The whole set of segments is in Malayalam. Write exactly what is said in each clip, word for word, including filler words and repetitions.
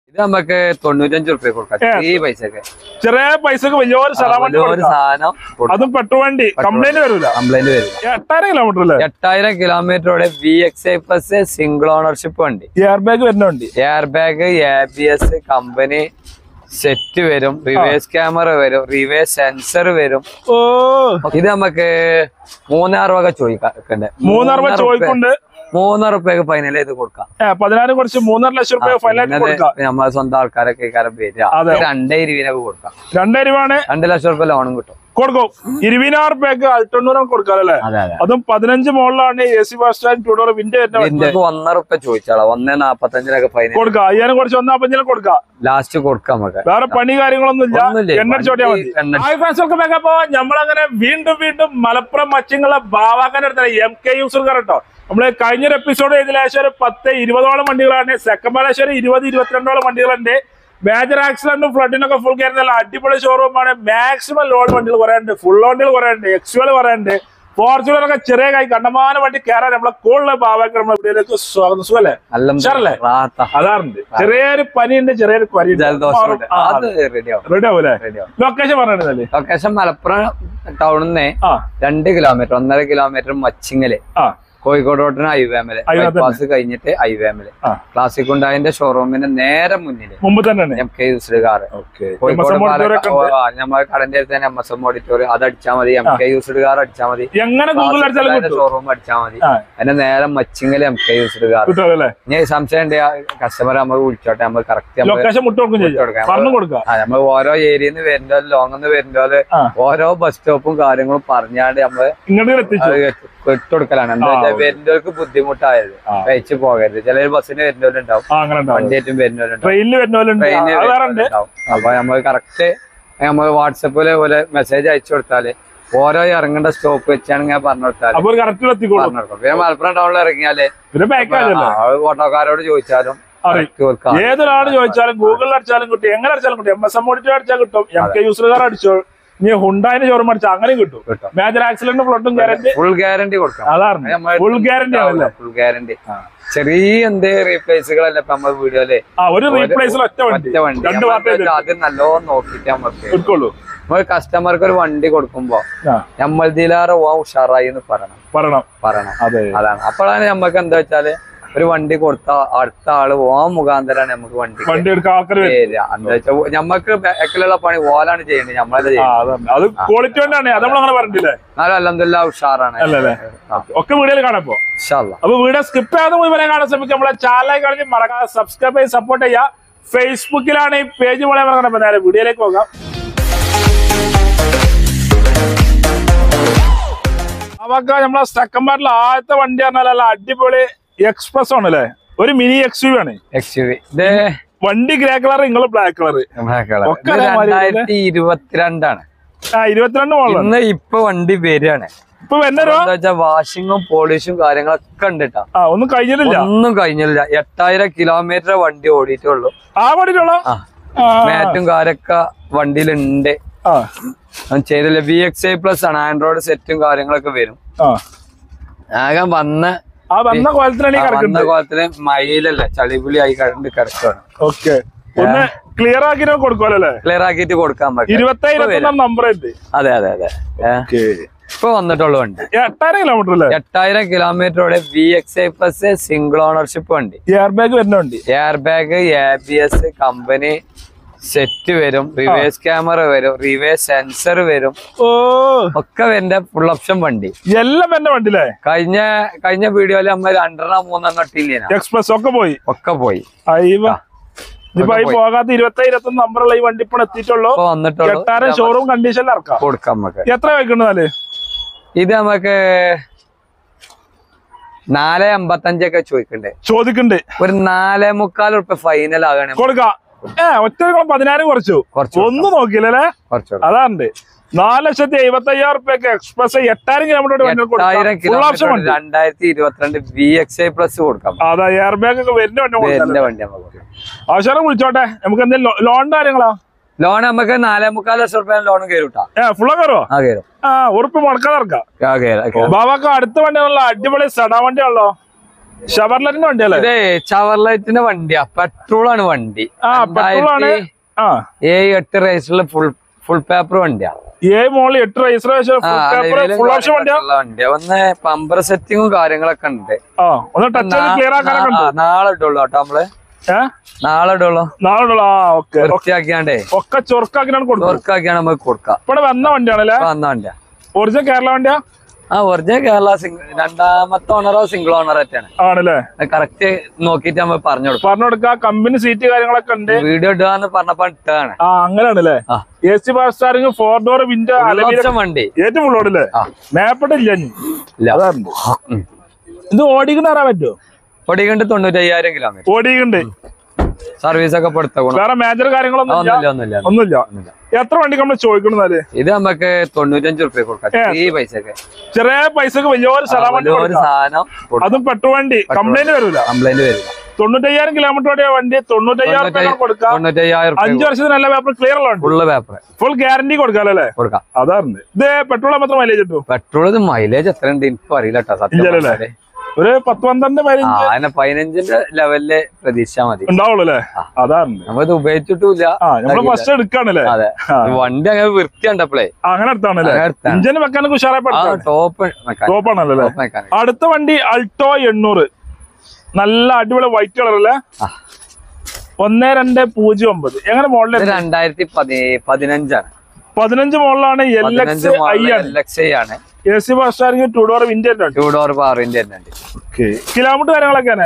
ഇത് നമുക്ക് തൊണ്ണൂറ്റഞ്ച് റുപ്യ കൊടുക്കാം ഈ പൈസക്ക്. ചെറിയ പൈസക്ക് വലിയൊരു സാധനം, അതും പെട്രോൾ വണ്ടി. കംപ്ലൈന്റ് വരില്ല, കംപ്ലൈന്റ് വരില്ല. എട്ടായിരം കിലോമീറ്റർ അല്ലേ? എട്ടായിരം കിലോമീറ്ററോടെ V X I plus single ownership വണ്ടി. എയർ ബാഗ് വരുന്ന വണ്ടി. Air bag, A B S company set വരും, റിവേഴ്സ് ക്യാമറ വരും, റിവേഴ്സ് സെൻസർ വരും. ഓ ഇത് നമുക്ക് മൂന്നാറ് വക ചോദിക്കണ്ടേ? മൂന്നാറ് ചോദിക്കുന്നുണ്ട്. മൂന്നര റുപ്യക്ക് ഫൈനൽ ചെയ്ത് കൊടുക്കാം. പതിനായിരം കുറച്ച് മൂന്നര ലക്ഷം റുപ്യ ഫൈനൽ കൊടുക്കാം. നമ്മളെ സ്വന്തം ആൾക്കാരൊക്കെ വരിക. രണ്ടേ ഇരുപതിനൊക്കെ കൊടുക്കാം. രണ്ടേ രൂപയാണ്. രണ്ട് ലക്ഷം റുപ്യ ലോണും കിട്ടും. കൊടുക്കും. ഇരുപതിനായിരം റുപ്യക്ക് അൾട്ടണ്ണൂറാണ് കൊടുക്കാം അല്ലേ? അതും പതിനഞ്ച് മോളിലാണ് A C bus stand two door window വരുന്നത്. ഒന്നര റുപ്യ ചോദിച്ചാളോ? ഒന്നേ നാപ്പത്തഞ്ചിനൊക്കെ ഫൈനൽ കൊടുക്കാം. അയ്യായിരം കുറച്ച് ഒന്നാപ്പഞ്ചിനും കൊടുക്കാം. ലാസ്റ്റ് കൊടുക്കാം. നമുക്ക് വേറെ പണി കാര്യങ്ങളൊന്നും ഇല്ല. എണ്ണടിച്ചോട്ടിയാ മതി. അപ്പൊ നമ്മളങ്ങനെ വീണ്ടും വീണ്ടും മലപ്പുറം മച്ചിങ്ങളെ ബാവാക്കാന്റെ അടുത്താണ് എം കെ യൂസർക്കാർ കേട്ടോ. നമ്മള് കഴിഞ്ഞൊരു എപ്പിസോഡ് ഇതിലേശം ഒരു പത്ത് ഇരുപതോളം വണ്ടികളാണ്. സെക്കൻഡ് ബാലേശ്വരം ഇരുപത് ഇരുപത്തിരണ്ടോളം വണ്ടികളുണ്ട്. മേജർ ആക്സിഡന്റും ഫ്ലഡിനൊക്കെ ഫുൾ കെയർ നല്ല അടിപൊളി ഷോറൂമാണ്. മാക്സിമം ലോഡ് വണ്ടികൾ പറയാനുണ്ട്, ഫുൾ വണ്ടികൾ പറയാനുണ്ട്, എക്സ്യുവൽ പറയാനുണ്ട്, ഫോർച്യൂണർ ഒക്കെ ചെറിയ കൈ കണ്ടമാന വണ്ടി കയറാൻ നമ്മളെ കൂടുതൽ ഭാവമാക്കി നമ്മളെ വീട്ടിലേക്ക് സ്വാഗതം. സുഖല്ലേ? അതാറുണ്ട്. ചെറിയൊരു പനിയുണ്ട്, ചെറിയൊരു പനി. റെഡി ആവൂലേ? ലൊക്കേഷൻ പറഞ്ഞിരുന്നല്ലേ? ലൊക്കേഷൻ മലപ്പുറം ടൗണിൽ നിന്ന് രണ്ട് കിലോമീറ്റർ ഒന്നര കിലോമീറ്റർ മച്ചിങ്ങല് കോഴിക്കോട് റോഡിന് ഹൈവേമല് ബൈപ്പാസ് കഴിഞ്ഞിട്ട് ഹൈവേമല് ക്ലാസിക് ഉണ്ടായതിന്റെ ഷോറൂമിന്റെ നേരെ മുന്നില് മുമ്പ് തന്നെ M K used car. Kozhikode നമ്മളെ കടന്റെ അടുത്ത് തന്നെ എം എസ് എം ഓഡിറ്റോറിയം അത് അടിച്ചാൽ മതി. എം കെ യൂസ്ഡ് കാർ അടിച്ചാൽ മതി. ഷോറൂം അടിച്ചാൽ മതി. അതിന്റെ നേരെ Machingal M K used car. ഞാൻ സംശയം ഉണ്ട് കസ്റ്റമർ നമുക്ക് വിളിച്ചോട്ടെ, നമ്മൾ കറക്റ്റ് നമ്മൾ ഓരോ ഏരിയന്ന് വരുന്നോ ലോങ് നിന്ന് വരുന്നോ ഓരോ ബസ് സ്റ്റോപ്പും കാര്യങ്ങളും പറഞ്ഞാണ്ട് നമ്മള് ഇട്ടുകൊടുക്കലാണ്. എന്താ വെച്ചാൽ വരുന്നവർക്ക് ബുദ്ധിമുട്ടായത് കഴിച്ചു പോകരുത്. ചില ബസ്സിന് വരുന്നവരുണ്ടാവും, വണ്ടിയേറ്റും വരുന്നവരുണ്ടാവും. അപ്പൊ നമ്മൾ കറക്റ്റ് നമ്മൾ വാട്സപ്പില് പോലെ മെസ്സേജ് അയച്ചു കൊടുത്താല് ഓരോ ഇറങ്ങേണ്ട സ്റ്റോപ്പ് വെച്ചാണെങ്കിൽ പറഞ്ഞു കൊടുത്താല് പിന്നെ മലപ്പുറം ടൗണിൽ ഇറങ്ങിയാല് ഓട്ടോക്കാരോട് ചോദിച്ചാലും ഏതൊരാള് ചോദിച്ചാലും ഗൂഗിളിൽ അടിച്ചാലും കിട്ടും, എങ്ങനെ അടിച്ചാലും കിട്ടും. എം എസ് എം ഓഡിറ്റർ അടിച്ചാൽ കിട്ടും, എം കെ യൂസർകാർ അടിച്ചോ നീ ഹുണ്ടായിന് ഷോറൂം അടിച്ചാൽ അങ്ങനെയും കിട്ടും. മേജർ ആക്സിഡന്റ് ഫ്ലഡും ഗ്യാരണ്ടി ഫുൾ ഗ്യാരണ്ടി കൊടുക്കാം. അതാണ് ഫുൾ ഗ്യാരണ്ടി ആണല്ലേ? Full guarantee. ചെറിയ എന്തേ റീപ്ലേസുകളല്ല ഇപ്പൊ നമ്മൾ വീഡിയോയില് ഒരു റീപ്ലേസിൽ ഒറ്റ വണ്ടി ആദ്യം നല്ലോണം നോക്കിട്ട് നമുക്ക് കസ്റ്റമർക്ക് ഒരു വണ്ടി കൊടുക്കുമ്പോ നമ്മൾതിലേറെ ഓ ഉഷാറായി എന്ന് പറയണം പറയണം പറയണം അതാണ്. അപ്പോഴാണ് നമ്മക്ക് എന്താ വെച്ചാല് ഒരു വണ്ടി കൊടുത്ത അടുത്ത ആള് ഓ മുഖാന്തരാണ് നമുക്ക് വണ്ടി വണ്ടി എടുക്കാൻ എന്താ വെച്ചാൽ നമ്മക്ക് ബാക്കിലുള്ള പണി ഓലാണ് ചെയ്യേണ്ടത്, നമ്മളത് അത് ക്വാളിറ്റി കൊണ്ടാണ്. അത് നമ്മളങ്ങനെ പറഞ്ഞില്ലേ? എന്നാലും അൽഹംദുലില്ലാ ഉഷാറാണ്. ഒക്കെ വീഡിയോയിൽ കാണപ്പോ അപ്പൊ വീഡിയോ സ്കിപ്പ് ചെയ്യാതെ മുഴുവനെ കാണാൻ ശ്രമിക്കും. നമ്മളെ ചാനൽ കളിച്ച് മറക്കാതെ സബ്സ്ക്രൈബ് ചെയ്ത് സപ്പോർട്ട് ചെയ്യാം. ഫേസ്ബുക്കിലാണ് ഈ പേജ് പോലെ മറക്കണം. നേരെ വീഡിയോയിലേക്ക് പോകാം. അവക്ക നമ്മളെ സെക്കൻഡ് പാർട്ടിൽ ആദ്യത്തെ വണ്ടി പറഞ്ഞാൽ അടിപൊളി എക്സ്പ്രസ് ആണല്ലേ? ഒരു മിനി എക്സ് യു ആണ്. വണ്ടി ഗ്രേ കളർ, നിങ്ങൾ ബ്ലാക്ക് കളർ. രണ്ടായിരത്തി ഇരുപത്തിരണ്ടാണ്. ആ ഇരുപത്തിരണ്ട് മോഡൽ ഇപ്പൊ വണ്ടി വരികയാണ്. ഇപ്പൊ വരുന്ന വാഷിങ്ങും പോളിഷും കാര്യങ്ങളൊക്കെ ഉണ്ട് കേട്ടോ. ഒന്നും കഴിഞ്ഞിട്ടില്ല ഒന്നും കഴിഞ്ഞില്ല. എട്ടായിരം കിലോമീറ്റർ വണ്ടി ഓടിയിട്ടുള്ളൂ. ആ വണ്ടിയിട്ടുള്ള മാറ്റും കാര്യൊക്കെ വണ്ടിയിലുണ്ട്. ചെയ്തില്ല. വി എക്സ് ഐ പ്ലസ് ആണ്. ആൻഡ്രോയിഡ് സെറ്റും കാര്യങ്ങളൊക്കെ വരും. ആകെ വന്ന് വന്ന കോലത്തിന് മയിലല്ലേ ചളിപുളി ആയി കണ്ട് കിടക്കാണ്. ഓക്കെ ഒന്ന് ക്ലിയർ ആക്കി കൊടുക്കുമല്ലേ? ക്ലിയർ ആക്കിട്ട് കൊടുക്കാൻ പറ്റും. ഇരുപത്തി നമ്പർ അതെ അതെ അതെ ഇപ്പൊ വന്നിട്ടുള്ളൂ വണ്ടി. എട്ടായിരം കിലോമീറ്റർ അല്ലേ? എട്ടായിരം കിലോമീറ്ററോടെ V X I plus single ownership വണ്ടി. എയർ ബാഗ് വരുന്ന വണ്ടി. Air bag, A B S company set വരും, റിവേഴ്സ് ക്യാമറ വരും, റിവേഴ്സ് സെൻസർ വരും. ഓ ഒക്കെ വരുന്ന ഫുൾ ഓപ്ഷൻ വണ്ടി. എല്ലാം എന്റെ വണ്ടിയിലെ കഴിഞ്ഞ കഴിഞ്ഞ വീഡിയോയില് നമ്മൾ രണ്ടെണ്ണം മൂന്നെണ്ണം ഇട്ടില്ല. എക്സ്പ്രസ് ഒക്കെ പോയി ഒക്കെ പോയി ഇപ്പൊ ഈ പോകാത്ത ഇരുപത്തി ഇരുപത്തി നമ്പറുള്ള ഈ വണ്ടി ഇപ്പോൾ എത്തിയിട്ടുള്ളൂ. എട്ടായിരം ഷോറൂം കണ്ടീഷനിൽ ഇറക്കാം കൊടുക്കാം നമുക്ക്. എത്ര വെക്കണ്ടെന്നാല് ഇത് നമുക്ക് നാല് അമ്പത്തഞ്ചൊക്കെ ചോദിക്കണ്ടേ? ചോദിക്കണ്ടേ? ഒരു നാലേ മുക്കാൽ ഉറുപ്പ്യ ഫൈനൽ ആകണേ കൊടുക്കാം. ഏ ഒറ്റ പതിനായിരം കുറച്ചു ഒന്നും നോക്കിയില്ലേ? അതാണ്ട് നാല് ലക്ഷത്തി എഴുപത്തി അയ്യായിരം റുപ്യക്ക് എക്സ്പ്രസ് എട്ടായിരം കിലോമീറ്റർ രണ്ടായിരത്തി ഇരുപത്തിരണ്ട് വി എക്സ് ഐ പ്ലസ് കൊടുക്കാം. അതാ എയർ ബാഗ് ഒക്കെ വരുന്ന വണ്ടി ആവശ്യം വിളിച്ചോട്ടെ. നമുക്ക് എന്തെങ്കിലും ലോൺ കാര്യങ്ങളോ? ലോൺ നമുക്ക് നാലേ മുക്കാൽ ലക്ഷം റുപ്യ ലോൺ കയറൂട്ടാ. ഏ ഫുള്ള് കയറോ? ആ ഉറുപ്പ് മുടക്കാതെ ഇറക്കാം. ബാബാക്ക് അടുത്ത വണ്ടി അടിപൊളി സഡാ വണ്ടിയാണല്ലോ. ഷവർലൈറ്റിന്റെ വണ്ടിയല്ലേ? ഇതേ ഷവർലൈറ്റിന്റെ വണ്ടിയാ, പെട്രോൾ ആണ് വണ്ടി. ആ പെട്രോൾ ആണ്. ആ ഏഴ് എട്ട് റേസിലുള്ള ഫുൾ ഫുൾ പേപ്പർ വണ്ടിയാ. ഏഴ് മോളിൽ എട്ട് റേസ് ഫുൾ ഓപ്ഷൻ വണ്ടിയാ. ഒന്ന് പമ്പർ സെറ്റിങ്ങും കാര്യങ്ങളൊക്കെ ഉണ്ട്. നാളെ ഇടുള്ളൂ കേട്ടോ നമ്മള്, നാളെ ഇടുള്ളൂ നാളെ ഇടുള്ളൂ വൃത്തിയാക്കിയാണ്ടേ ഒക്കെ ചൊറുക്കാക്കിയാണ് ചൊറുക്കാക്കിയാണ് നമുക്ക് കൊടുക്കാം. ഇവിടെ വന്ന വണ്ടിയാണല്ലേ? വന്ന വണ്ടിയാ. ഒറിജിനൽ കേരള വണ്ടിയാ? ആ ഒറിജിനൽ കേരള രണ്ടാമത്തെ ഓണറോ സിംഗിൾ ഓണർ ആയിട്ടാണ്. ആണല്ലേ? കറക്റ്റ് നോക്കിട്ട് നമ്മൾ പറഞ്ഞു കൊടുക്കും. പറഞ്ഞു കൊടുക്കാം. കമ്പനി സീറ്റ് കാര്യങ്ങളൊക്കെ ഉണ്ട്. വീഡിയോ ഇടുകയെന്ന് പറഞ്ഞപ്പോ ഇട്ടാണ്. ആ അങ്ങനെയാണല്ലേ? A C power steering, four door window, വണ്ടി ഏറ്റവും ഫുള്ളോടല്ലേ? മേപ്പട്ട ഇല്ല. ഇത് ഓടിക്കണ്ട് അറിയാൻ പറ്റുമോ? ഓടിക്കണ്ട് തൊണ്ണൂറ്റി അയ്യായിരം കിലോമീറ്റർ ഓടിക്കണ്ട്. സർവീസ് ഒക്കെ വേറെ മേജർ കാര്യങ്ങളൊന്നും ഒന്നുമില്ല. എത്ര വണ്ടി നമ്മൾ ചോദിക്കണെന്നാല്? ഇത് നമുക്ക് തൊണ്ണൂറ്റഞ്ച് റുപ്യ കൊടുക്കാം. ഈ പൈസക്ക് ചെറിയ പൈസക്ക് വലിയൊരു സാധനം, അതും പെട്രോൾ വണ്ടി. കംപ്ലൈന്റ് വരില്ല. കംപ്ലൈന്റ് വരില്ല. തൊണ്ണൂറ്റയ്യായിരം കിലോമീറ്റർ ഓടിയ വണ്ടി തൊണ്ണൂറ്റയ്യായിരം കൊടുക്കാം. അഞ്ചു വർഷത്തിന് നല്ല പേപ്പർ ക്ലിയർ ഉള്ള ഫുൾ പേപ്പർ ഫുൾ ഗ്യാരണ്ടി കൊടുക്കാല്ലേ? കൊടുക്കാം. അതാണ്. ഇത് പെട്രോൾ മാത്രം മൈലേജ് കിട്ടും. പെട്രോൾ ഇത് മൈലേജ് എത്ര ഉണ്ട് എനിക്ക് അറിയില്ല കേട്ടോ. സത്യം ഒരു പത്ത് പന്ത്രണ്ട് പതിനഞ്ച് പതിനഞ്ചിന്റെ ലെവലില് പ്രതീക്ഷ മതി ഉണ്ടാവുള്ളൂ അല്ലേ? അതാണ്. നമ്മത് ഉപയോഗിച്ചിട്ടില്ല. ഫസ്റ്റ് എടുക്കാണല്ലേ? അതെ. വണ്ടി അങ്ങനെ വൃത്തിയുണ്ടപ്പോഴേ അങ്ങനെ എടുത്താണല്ലേ? ഇഞ്ചിന് വെക്കാനൊക്കെ ഉഷാറായി ടോപ്പ് ടോപ്പാണല്ലേ? അടുത്ത വണ്ടി അൾട്ടോ എണ്ണൂറ്, നല്ല അടിപൊളി വൈറ്റ് കളർ അല്ലേ? ഒന്ന് രണ്ട് പൂജ്യം ഒമ്പത്. എങ്ങനെ മോഡൽ? രണ്ടായിരത്തി പതിനഞ്ചാണ്. പതിനഞ്ച് മോഡലാണ്. എൽ എക്സ് ഐ ആണ്. A C power steering, two door window two door power window ഉണ്ട്. കിലോമീറ്റർ കാര്യങ്ങളൊക്കെയാണ്?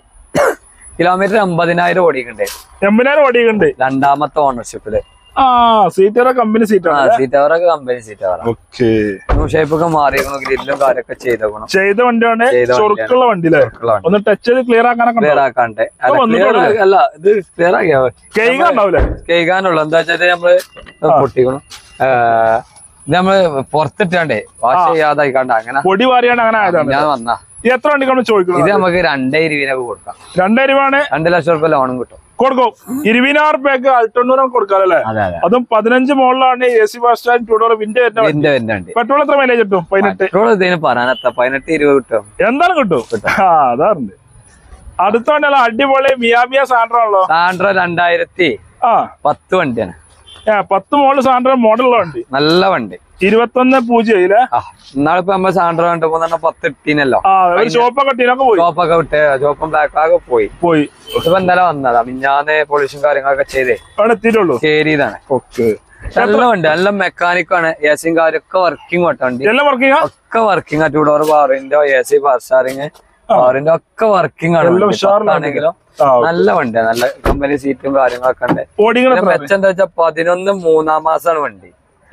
കിലോമീറ്റർ എൺപതിനായിരം ഓടിക്കണ്ടേ? എൺപതിനായിരം ഓടിക്കണ്ട്. രണ്ടാമത്തെ ഓണർഷിപ്പില്. ആ സീറ്ററൊക്കെ കമ്പനി സീറ്റാണ്. സീറ്ററൊക്കെ കമ്പനി സീറ്റാണ്. ഷേപ്പൊക്കെ മാറിയേക്കണം, ഗ്രില്ലും കാര്യമൊക്കെ ചെയ്തേക്കണം. ചെയ്ത വണ്ടിയാണ്. ചൊറുക്കുള്ള വണ്ടി. ഒന്ന് ടച്ച് ചെയ്ത് ക്ലിയർ ആക്കാനൊക്കെ ക്ലിയർ ആക്കാണ്ട് അല്ല ഇത് ക്ലിയർ ആക്കിയാ കൈകാണ്ടാവൂലേ? കൈകാനുള്ള എന്താ വെച്ചാൽ നമ്മള് പൊട്ടിക്കണം. ഇത് നമ്മള് പുറത്തിട്ടാണ്ടേ വാഷ് ചെയ്യാതായി കണ്ട അങ്ങനെ പൊടി വാരിയാണ് അങ്ങനെ ആയതാണ്. ഞാൻ വന്നാ എത്ര വണ്ടി ചോദിക്കണം? ഇത് നമുക്ക് രണ്ടേ ഇരുപതിനൊക്കെ കൊടുക്കാം. രണ്ടേ രൂപയാണ്. രണ്ട് ലക്ഷം റുപ്യ ലോണും കിട്ടും. കൊടുക്കും. ഇരുപതിനായിരം റുപ്യക്ക് അൾട്ടണ്ണൂറ് കൊടുക്കാല്ലേ? അതും പതിനഞ്ച് മോളിലാണ്. A C bus stand, two door window വരുന്നുണ്ട്. പെട്രോൾ എത്ര മൈലേജ് കിട്ടും? പതിനെട്ട്. പെട്രോൾ ഇതിന് പറയാനെത്താ പതിനെട്ട് ഇരുപത് കിട്ടും. എന്തായാലും കിട്ടും. ആ അതാറുണ്ട്. അടുത്ത വണ്ടി അടിപൊളി മിയാമിയ സാൻഡ്രോ ആണല്ലോ. സാൻഡ്രോ രണ്ടായിരത്തി ആ പത്ത് വണ്ടിയാണ്. പത്ത് മോഡൽ സാൻഡ്രോ മോഡലുള്ള വണ്ടി. നല്ല വണ്ടി. ഇരുപത്തൊന്ന് പൂജ്യം ഇന്നാളിപ്പോ നമ്മൾ സാൻഡ്രോ കണ്ടപ്പോ പത്ത് ഇട്ടീനല്ലോ. ഷോപ്പൊക്കെ ഷോപ്പൊക്കെ വിട്ട് ഷോപ്പും ബ്ലാക്ക് പോയി പോയി ഇപ്പൊ എന്തായാലും വന്നതാ. മിഞ്ഞാന്ന് പൊല്യൂഷൻ കാര്യങ്ങളൊക്കെ ചെയ്തേ എത്തിയിട്ടുള്ളൂ. കേരിയതാണ്. നല്ല വണ്ടി, നല്ല മെക്കാനിക്കാണ്. എ സിയും കാര്യമൊക്കെ വർക്കിംഗ് വണ്ടി. ഒക്കെ വർക്കിംഗ്. ടു ഡോർ പവറിന്റെ എ സി പവർ സ്റ്റാറിങ് പവറിന്റെ ഒക്കെ വർക്കിംഗ് ആണ്. ആണെങ്കിലും നല്ല വണ്ടിയാണ്. നല്ല കമ്പനി സീറ്റും കാര്യങ്ങളൊക്കെ ഉണ്ട്. മെച്ചെന്താ വെച്ചാൽ പതിനൊന്ന് മൂന്നാം മാസമാണ് വണ്ടി.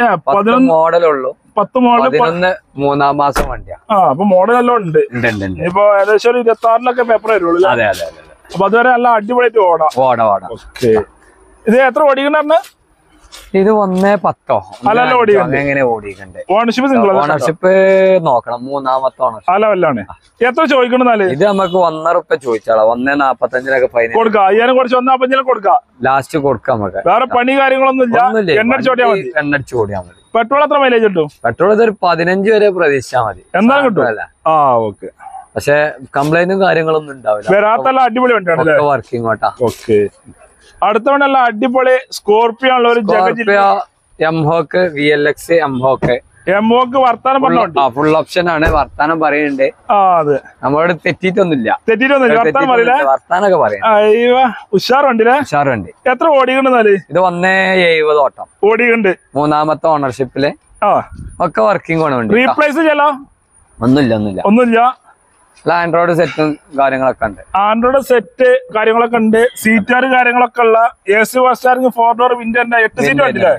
മോഡലുള്ളൂ. പത്ത് മോഡൽ പതിനൊന്ന് മൂന്നാം മാസം വണ്ടിയാണ്. അപ്പൊ മോഡലെല്ലാം ഉണ്ട്. ഇപ്പൊ ഏകദേശം ഒരു ഇരുപത്തി ആറിലൊക്കെ പേപ്പർ വരുള്ളൂ. അതെ അതെ അതെ. അപ്പൊ അതുവരെ നല്ല അടിപൊളിയായിട്ട് ഓടാം. ഓടാ ഓടാ. ഇത് എത്ര ഓടിക്കണ്ടെന്ന്? ഇത് ഒന്നേ പത്തോ എങ്ങനെ ഓടിക്കണ്ടേ? ഓണർഷിപ്പ് ഓണർഷിപ്പ് നോക്കണം. മൂന്നാമത്തെ ഓണർഷിപ്പ് അല്ലാണ്. എത്ര ചോദിക്കണെന്നാല്? ഇത് നമുക്ക് ഒന്നര റുപ്യ ചോദിച്ചാളാ. ഒന്നേ നാപ്പത്തഞ്ചിനൊക്കെ ഫൈൻ കൊടുക്കാം. അയ്യായിരം കുറച്ച് ഒന്നാപ്പഞ്ചിനെ കൊടുക്കാം. ലാസ്റ്റ് കൊടുക്കാം നമുക്ക്. വേറെ പണി കാര്യങ്ങളൊന്നും ഇല്ല. എണ്ണടിച്ച് ഓടിയാൽ മതി. എണ്ണടിച്ച് ഓടിയാൽ മതി. പെട്രോൾ എത്ര മൈലേജ് കിട്ടും? പെട്രോൾ ഇതൊരു പതിനഞ്ച് വരെ പ്രതീക്ഷിച്ചാൽ മതി. എന്താ കിട്ടും? ആ ഓക്കെ. പക്ഷെ കംപ്ലൈന്റും കാര്യങ്ങളൊന്നും ഉണ്ടാവില്ല. വരാത്തല്ല അടിപൊളി വണ്ടിയാണ്. വർക്കിംഗ് ഓട്ടാ. ഓക്കെ. അടുത്ത വണ്ടല്ല അടിപൊളി സ്കോർപിയോ ഉള്ള ഒരു mHawk V L X mHawk mHawk വർത്താനം പറഞ്ഞോ. ഫുൾ ഓപ്ഷൻ ആണ്. വർത്താനം പറയുന്നുണ്ട്. നമ്മളോട് തെറ്റിട്ടൊന്നുമില്ല. തെറ്റിട്ടൊന്നുമില്ല. വർത്താനൊക്കെ പറയാം. ഉഷാർ വണ്ടിയിലെ ഉഷാർ വണ്ടി. എത്ര ഓടിക്കണ്ടെന്നാല്? ഇത് ഒന്നേ എഴുപത് ഓട്ടം ഓടിക്കണ്ട്. മൂന്നാമത്തെ ഓണർഷിപ്പില് ഒക്കെ വർക്കിംഗ് ആണ് വണ്ടി. റീപ്ലേസ് ചെയ്യാലോ? ഒന്നുമില്ല ഒന്നുമില്ല ഒന്നുമില്ല. ആൻഡ്രോയിഡ് സെറ്റും കാര്യങ്ങളൊക്കെ ഉണ്ട്. ആൻഡ്രോയിഡ് സെറ്റ് കാര്യങ്ങളൊക്കെ ഉണ്ട്. സീറ്റാർ കാര്യങ്ങളൊക്കെ ഉള്ള A C bus steering, four door window, എട്ട് സീറ്റ് വണ്ടിയില്ലേ?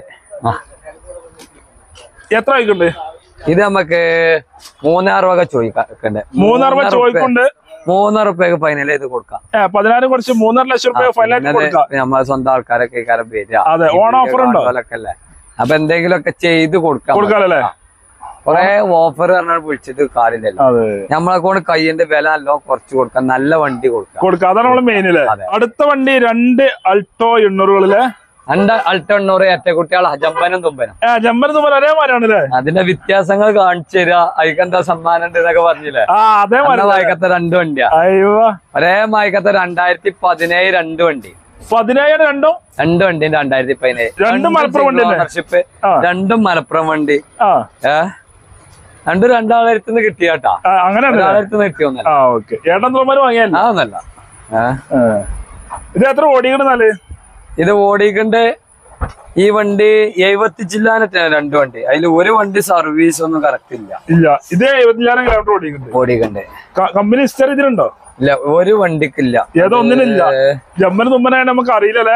എത്ര ആയിക്കുണ്ട്? ഇത് നമുക്ക് മൂന്നാറ് രൂപ ചോദിക്കണ്ടേ? മൂന്നാറ് രൂപ ചോദിക്കുന്നുണ്ട്. മൂന്നര റുപ്യക്ക് ഫൈനൽ ചെയ്ത് കൊടുക്കാം. പതിനായിരം കുറച്ച് മൂന്നര ലക്ഷം രൂപ ഫൈനൽ കൊടുക്കാം. നമ്മളെ സ്വന്തം ആൾക്കാരൊക്കെ വരിക. അതെ, ഓൺ ഓഫർ ഉണ്ടോ? അപ്പൊ എന്തെങ്കിലുമൊക്കെ ചെയ്ത് കൊടുക്കാം. കൊടുക്കാല്ലേ? കൊറേ ഓഫർ പറഞ്ഞാൽ വിളിച്ചിട്ട് കാര്യമില്ലല്ലോ. നമ്മളെ കൊണ്ട് കയ്യിന്റെ വില നല്ലോ കുറച്ച് കൊടുക്കാം. നല്ല വണ്ടി കൊടുക്കാം കൊടുക്കാം. അതാണ് നമ്മള് മെയിൻ അല്ലേ? അടുത്ത വണ്ടി രണ്ട് അൾട്ടോ എണ്ണൂറുകളിലെ രണ്ട് അൾട്ടെണ്ണൂറ് ഏറ്റക്കുട്ടികൾ ജമ്പനും തുമ്പനും ജമ്പനും തുമ്പനും ഒരേമാരാണല്ലേ? അതിന്റെ വ്യത്യാസങ്ങൾ കാണിച്ചു തരാ. അതിക്കെന്താ സമ്മാനം ഉണ്ട് എന്നൊക്കെ പറഞ്ഞില്ലേ? അതേ മായക്കത്തെ രണ്ട് വണ്ടിയാ. ഒരേ മായക്കത്തെ രണ്ടായിരത്തി പതിനേഴ് രണ്ട് വണ്ടി. പതിനേഴ് രണ്ടും രണ്ട് വണ്ടി രണ്ടായിരത്തി പതിനേഴ് രണ്ടും മലപ്പുറം വണ്ടി ഓണർഷിപ്പ്. രണ്ടും മലപ്പുറം വണ്ടി. ഏഹ് രണ്ടും രണ്ടാളടുത്തുനിന്ന് കിട്ടിയാട്ടാ. അങ്ങനെ കിട്ടിയൊന്നല്ല. അതൊന്നല്ല. ഇത് എത്ര ഓടിക്കണെന്നാല്? ഇത് ഓടിക്കണ്ട് ഈ വണ്ടി എഴുപത്തി ജില്ലാനത്തെ രണ്ട് വണ്ടി. അതിൽ ഒരു വണ്ടി സർവീസ് ഒന്നും കറക്റ്റ് ഇല്ല. ഇല്ല ഇത് എഴുപത്തിലായിരം കിലോമീറ്റർ ഓടിക്കണ്ട്. ഓടിക്കണ്ടേ കമ്പനി ഹിസ്റ്ററി ഇതിലുണ്ടോ? ഇല്ല, ഒരു വണ്ടിക്കില്ല. ഏതോ ഒന്നിനില്ല. ജമ്മന് തുമ്പനായ നമുക്ക് അറിയില്ലല്ലേ?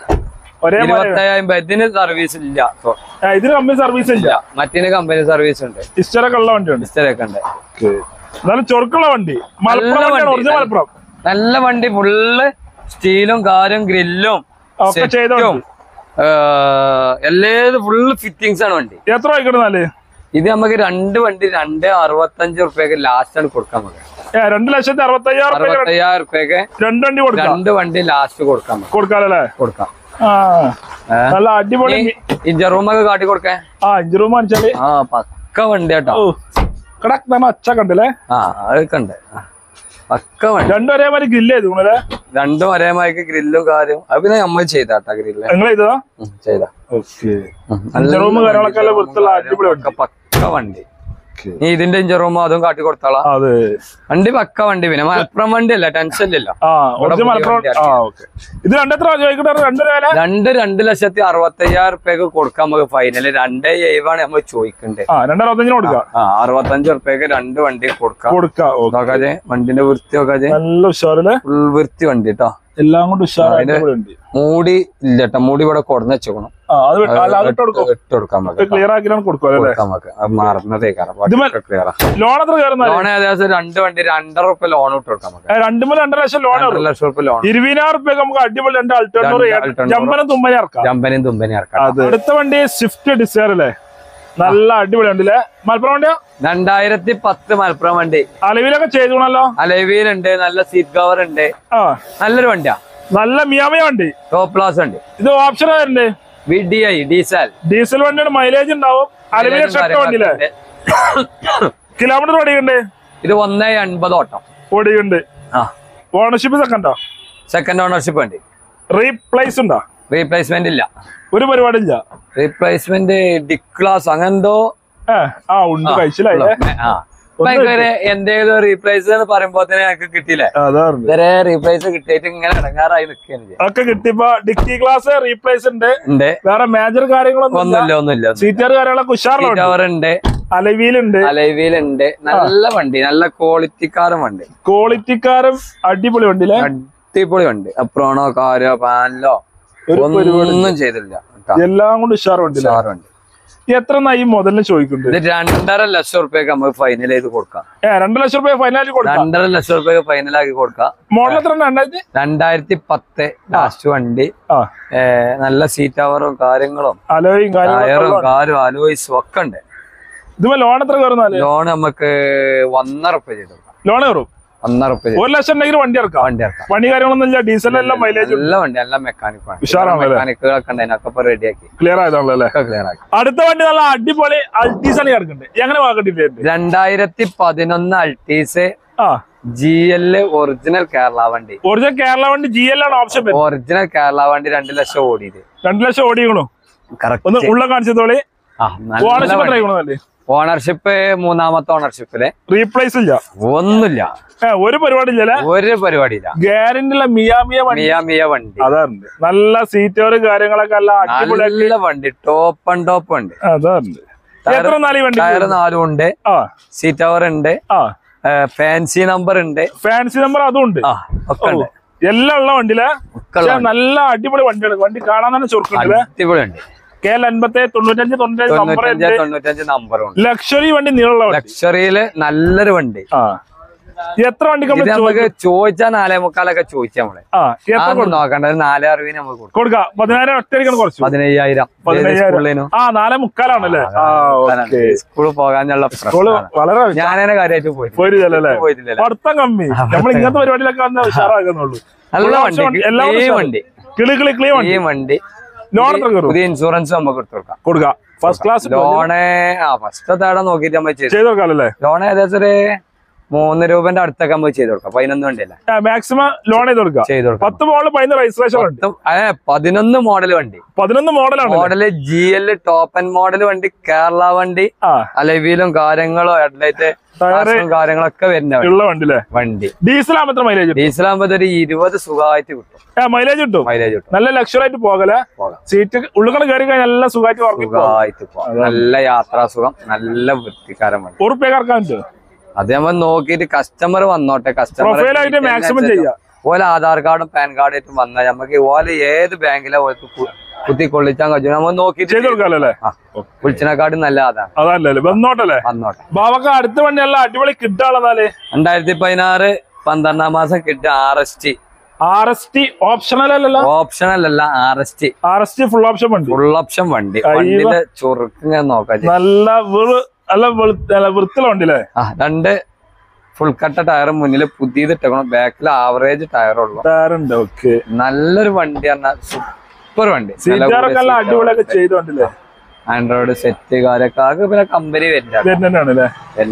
ഇതിന് സർവീസ് ഇല്ല. ഇതിന് കമ്പനി സർവീസ് ഇല്ല. മറ്റേ കമ്പനി സർവീസ് ഉണ്ട്. ഹിസ്റ്ററൊക്കെ ഉള്ള വണ്ടിയുണ്ട്. ഹിസ്റ്ററൊക്കെ ഉണ്ട്. എന്നാലും ചൊറുക്കുള്ള വണ്ടി. മലപ്പുറം നല്ല വണ്ടി. ഫുള്ള് സ്റ്റീലും കാരും ഗ്രില്ലും ഒക്കെ ചെയ്തോ. എല്ലാം ഫുള്ള് ഫിറ്റിങ്സ് ആണ് വണ്ടി. എത്ര വായിക്കണെന്നാല്? ഇത് നമുക്ക് രണ്ട് വണ്ടി രണ്ട് അറുപത്തഞ്ച് റുപ്യക്ക് ലാസ്റ്റ് ആണ് കൊടുക്കാൻ പറ്റും. രണ്ട് ലക്ഷത്തി അറുപത്തി അയ്യായിരം അറുപത്തയ്യായിരം റുപ്യക്ക് രണ്ട് വണ്ടി കൊടുക്കാം. രണ്ട് വണ്ടി ലാസ്റ്റ് കൊടുക്കാൻ കൊടുക്കാല്ലേ? കൊടുക്കാം. നല്ല അടിപൊളി ഇഞ്ചർ റൂമൊക്കെ കാട്ടി കൊടുക്കാൻ. ആ ഇഞ്ചർ റൂം കാണിച്ചാല് ആ പക്ക വണ്ടി കേട്ടോ. കിടക്കുന്ന അച്ഛ കണ്ടല്ലേ? ആ അതൊക്കെ ഉണ്ട്. പക്ക വണ്ടി. രണ്ടും ഒരേമാതിരി ഗ്രില്ല് ചെയ്തു. രണ്ടും ഒരേമാതിരി ഗ്രില്ലും കാര്യം. അത് പിന്നെ നമ്മൾ ചെയ്താട്ടാ ഗ്രില്ല്. നിങ്ങൾ ചെയ്തതാ? ചെയ്താ. റൂം കാര്യങ്ങളൊക്കെ വൃത്തിയുള്ള അടിപൊളി പക്ക വണ്ടി. നീ ഇതിന്റെ ഇഞ്ചർ റൂമോ അതും കാട്ടി കൊടുത്താളാ. വണ്ടി പക്ക വണ്ടി. പിന്നെ മലപ്പുറം വണ്ടി അല്ല, ടെൻഷൻ ഇല്ലല്ലോ. രണ്ട് രണ്ട് ലക്ഷത്തി അറുപത്തി അയ്യായിരം റുപ്യക്ക് കൊടുക്കാൻ നമുക്ക് ഫൈനല്. രണ്ടേ ഏഴാണ് നമ്മൾ ചോദിക്കണ്ടേ. അറുപത്തഞ്ച് റുപ്യക്ക് രണ്ട് വണ്ടി കൊടുക്കാം. വണ്ടിന്റെ വൃത്തി നോക്കാതെ ഫുൾ വൃത്തി വണ്ടി കേട്ടോ. എല്ലാം കൊണ്ട് മൂടി ഇല്ല കേട്ടോ. മൂടി ഇവിടെ കൊടുന്ന് വെച്ചോക്കണം. ലോൺ ഏകദേശം രണ്ട് വണ്ടി രണ്ടര റുപ്യ ലോൺ ഇട്ട് കൊടുക്കാം. രണ്ടു രണ്ടര ലക്ഷം ലോൺ ലക്ഷം റുപ്യ ലോൺ. ഇരുപതിനായിരം റുപ്യ നമുക്ക് അടിപൊളി രണ്ട് ജമ്പനും തുമ്പനും ഇറക്കാം. ജമ്പനും തുമ്പനും ഇറക്കാം. അടുത്ത വണ്ടി സ്വിഫ്റ്റ് ഡിസയർ അല്ലേ? നല്ല അടിപൊളി ഉണ്ടല്ലേ? മലപ്പുറം വണ്ടിയാ? രണ്ടായിരത്തി പത്ത് മലപ്പുറം വണ്ടി. അലവിലൊക്കെ ചെയ്തോണല്ലോ. അലവിലുണ്ട്. നല്ല സീറ്റ് കവർ ഉണ്ട്. നല്ലൊരു വണ്ടിയാ. നല്ല മിയാമിയ വണ്ടി. ടോപ്പ് ക്ലാസ് ഉണ്ട്. ഇത് ഓപ്ഷൻ ആയിരുന്നു V D I diesel. Diesel വണ്ടിയുടെ മൈലേജ് ഉണ്ടാവും. അലവിലെ വണ്ടിയില്ലേ? കിലോമീറ്റർ ഓടിക്കണ്ടേ? ഇത് ഒന്നേ എൺപത് ഓട്ടം ഓടിക്കണ്ട്. ഓണർഷിപ്പ് സെക്കൻഡോ? സെക്കൻഡ് ഓണർഷിപ്പ് വണ്ടി. റീപ്ലേസ് ഉണ്ടോ? റീപ്ലേസ്മെന്റ് ഇല്ല. ഒരു പരിപാടിയില്ല. റീപ്ലേസ്മെന്റ് ഡിക്ലാസ് അങ്ങനെന്തോ എന്തെങ്കിലും റീപ്ലേസ് എന്ന് പറയുമ്പോ തന്നെ ഞങ്ങൾക്ക് കിട്ടിയില്ലേ? ഇതുവരെ റീപ്ലേസ് കിട്ടിയിട്ട് ഇങ്ങനെ ഇടങ്ങാറായി നിൽക്കുകയാണ്. ഒക്കെ കിട്ടിയപ്പോ ഡിക്കി ഗ്ലാസ് റീപ്ലേസ് ഉണ്ട്. വേറെ മേജർ കാര്യങ്ങളൊന്നും ഒന്നുമില്ല. ഒന്നുമില്ല. സീറ്റർ കാര്യങ്ങളൊക്കെ ഉഷാറുണ്ട്. അലവിയിലുണ്ട്. അലവിയിലുണ്ട്. നല്ല വണ്ടി. നല്ല ക്വാളിറ്റിക്കാരൻ വണ്ടി. ക്വാളിറ്റിക്കാരൻ അടിപൊളി വണ്ടി. അടിപൊളി വണ്ടി. അപ്രോണോ കാരോ പാനലോ ഒന്നും ചെയ്തില്ല. എല്ലാം കൊണ്ട് ഉഷാർ വണ്ടി. ഉഷാറുണ്ട്. എത്ര ഈ മുതലിന് ചോദിക്കുന്നത്? രണ്ടര ലക്ഷം റുപ്യക്ക് നമുക്ക് ഫൈനൽ ചെയ്ത് കൊടുക്കാം. രണ്ടര ലക്ഷം റുപ്യ ഫൈനൽ കൊടുക്കാം. രണ്ടര ലക്ഷം റുപ്യക്ക് ഫൈനലാക്കി കൊടുക്കാം. മോഡൽ എത്ര? രണ്ടായിരത്തി പത്ത് ലാസ്റ്റ് വണ്ടി. നല്ല സീറ്റ് കവറും കാര്യങ്ങളും അലോയും ടയറും കാരും അലോയ്സും ഒക്കെ ഉണ്ട്. ഇത് ലോൺ എത്ര കയറുന്ന? ലോൺ നമുക്ക് ഒന്നര റുപ്യ ചെയ്ത് കൊടുക്കാം. ലോൺ കയറും ഒന്നര റുപ്യ. ഒരു ലക്ഷം ഉണ്ടെങ്കിൽ വണ്ടി ഇറക്കാം. വണ്ടി ഇറക്കാം. വണ്ടി കാര്യങ്ങളൊന്നും ഇല്ല. ഡീസൽ എല്ലാം മൈലേജ് എല്ലാ വണ്ടി എല്ലാം മെക്കാനിക് മെക്കാനിക്കുകളൊക്കെ ഉണ്ട്. റെഡി ആക്കി ക്ലിയർ ആയതാണല്ലേ? ക്ലിയർ ആക്കി. അടുത്ത വണ്ടി നല്ല അടിപൊളി അൾട്ടീസ് ആണ് കിടക്കുന്നുണ്ട്. എങ്ങനെ വാങ്ങിട്ടില്ല? രണ്ടായിരത്തി പതിനൊന്ന് Altis G L original Kerala വണ്ടി. ഒറിജിനൽ കേരള വണ്ടി ജി എൽ ആണ് ഓപ്ഷൻ. ഒറിജിനൽ കേരള വണ്ടി രണ്ട് ലക്ഷം ഓടിയത്. രണ്ട് ലക്ഷം ഓടിക്കണോ? ഒന്ന് ഉള്ള കാണിച്ചതോളി. ഓണർഷിപ്പ് മൂന്നാമത്തെ ഓണർഷിപ്പില്. റീപ്ലേസ് ഇല്ല. ഒന്നുമില്ല. ഒരു പരിപാടി ഇല്ല. ഒരു പരിപാടിയില്ല. ഗ്യാരണ്ടി മിയാമിയ മിയാമിയ വണ്ടി. അതാറുണ്ട്. നല്ല സീറ്റോറ് കാര്യങ്ങളൊക്കെ നല്ല വണ്ടി. ടോപ്പ് ആൻഡ് ടോപ്പ് വണ്ടി. അതാറുണ്ട്. എത്ര നാല് വണ്ടി? ടയർ നാലും ഉണ്ട്. സീറ്റ് കവർ ഉണ്ട്. ഫാൻസി നമ്പർ ഉണ്ട്. ഫാൻസി നമ്പർ അതും ഉണ്ട്. എല്ലാം ഉള്ള വണ്ടിയിലെ നല്ല അടിപൊളി വണ്ടിയാണ്. വണ്ടി കാണാൻ തന്നെ ചുരുക്കുണ്ട്. അടിപൊളി വണ്ടി. കെ എൽ അൻപത്തി തൊണ്ണൂറ്റഞ്ച് തൊണ്ണൂറ്റഞ്ച് നമ്പർ ലക്ഷറി വണ്ടി. നീളമുള്ള ലക്ഷറിയില് നല്ലൊരു വണ്ടി. എത്ര വണ്ടി നമുക്ക് ചോദിച്ചാൽ നാലേ മുക്കാലൊക്കെ ചോദിച്ചാൽ നമ്മളെ നോക്കണ്ട. നാലേ അറിവിന് നമുക്ക് കൊടുക്കാം. പതിനായിരം ഒറ്റയ്ക്കാണ് കുറച്ച്. പതിനയ്യായിരം ആ നാലേ മുക്കാലാണല്ലേ? സ്കൂളിൽ പോകാനുള്ള വളരെ ഞാനതിനെ കാര്യമായിട്ട് പോയി പോയിട്ടില്ല. പഠിത്തം കമ്മി. നമ്മൾ ഇങ്ങനത്തെ പരിപാടിയിലൊക്കെ വന്നാൽ ഉഷാറാക്കുന്നുള്ളൂ. നല്ല വണ്ടി. വണ്ടി കിളി കിളി കിളി ഈ വണ്ടി ലോൺ പുതിയ ഇൻഷുറൻസ് നമുക്ക് എടുത്തു കൊടുക്കാം കൊടുക്കാം. ഫസ്റ്റ് ക്ലാസ് ലോണ് ആ ഫസ്റ്റ് തേടം നോക്കിട്ട് നമ്മൾ ചെയ്ത് കൊടുക്കാമല്ലേ? ലോൺ ഏകദേശം ഒരു മൂന്ന് രൂപന്റെ അടുത്തൊക്കെ നമുക്ക് ചെയ്ത് കൊടുക്കാം. പതിനൊന്ന് വണ്ടിയല്ല മാക്സിമം ലോൺ ചെയ്ത് കൊടുക്കാം. ചെയ്ത് കൊടുക്കാം. പത്ത് മോഡൽ പതിനൊന്ന് രജിസ്ട്രേഷൻ പതിനൊന്ന് മോഡൽ വണ്ടി പതിനൊന്ന് മോഡലാണ്. Model G L top end model വണ്ടി, കേരള വണ്ടി, അലവിയിലും കാര്യങ്ങളോ ഹെഡ്ലൈറ്റ് കാര്യങ്ങളൊക്കെ വരുന്ന വണ്ടി. വണ്ടി ഡീസൽ ആകുമ്പോ മൈലേജ് ഡീസൽ ആകുമ്പോ ഒരു ഇരുപത് സുഖമായിട്ട് കിട്ടും. മൈലേജ് കിട്ടും. മൈലേജ് കിട്ടും. നല്ല ലക്ഷറായിട്ട് പോകലെ. സീറ്റ് ഉള്ളിൽ കയറി കഴിഞ്ഞാൽ നല്ല സുഖമായിട്ട് സുഖമായിട്ട് പോകാം. നല്ല യാത്രാസുഖം, നല്ല വൃത്തിക്കാരൻ വണ്ടി. ഉറുപ്പ്യ കറക്കാൻ പറ്റും. അത് നമ്മൾ നോക്കിയിട്ട് കസ്റ്റമർ വന്നോട്ടെ. കസ്റ്റമർ മാക്സിമം ചെയ്യാം. ഓലെ ആധാർ കാർഡും പാൻ കാർഡും ആയിട്ടും വന്നാൽ നമുക്ക് ഓലെ ഏത് ബാങ്കിലെ കുത്തി കൊള്ളിച്ചാൻ കഴിയും. നമ്മൾ നോക്കിയിട്ട് വിളിച്ചിനെക്കാട്ടും നല്ല അതാണ്. അതല്ലേ വന്നോട്ടല്ലേ വന്നോട്ടെ. ബാബക്ക് അടുത്ത വണ്ടിയല്ല അടിപൊളി കിട്ടാളെ. രണ്ടായിരത്തി പതിനാറ് പന്ത്രണ്ടാം മാസം കിട്ടുക R S T. R S T optional അല്ലല്ലോ? ഓപ്ഷണൽ അല്ല, R S T. R S T full option വണ്ടി. ഫുൾ ഓപ്ഷൻ വണ്ടി. വണ്ടിയിലെ ചുറുക്ക് നോക്കാം. നല്ല നല്ല വൃത്തിയുള്ള വണ്ടിയില്ലേ? ആ രണ്ട് ഫുൾ കട്ട ടയർ മുന്നിൽ പുതിയത് ഇട്ടേക്കണം. ബാക്കിൽ ആവറേജ് ടയറുള്ളൂ. ടയറുണ്ട്. ഓക്കെ. നല്ലൊരു വണ്ടി പറഞ്ഞാൽ സൂപ്പർ വണ്ടി. അടിപൊളിയൊക്കെ ചെയ്തോണ്ടില്ലേ? ആൻഡ്രോയിഡ് സെറ്റ് കാര്യമൊക്കെ പിന്നെ കമ്പനി വരുന്നതാണ്.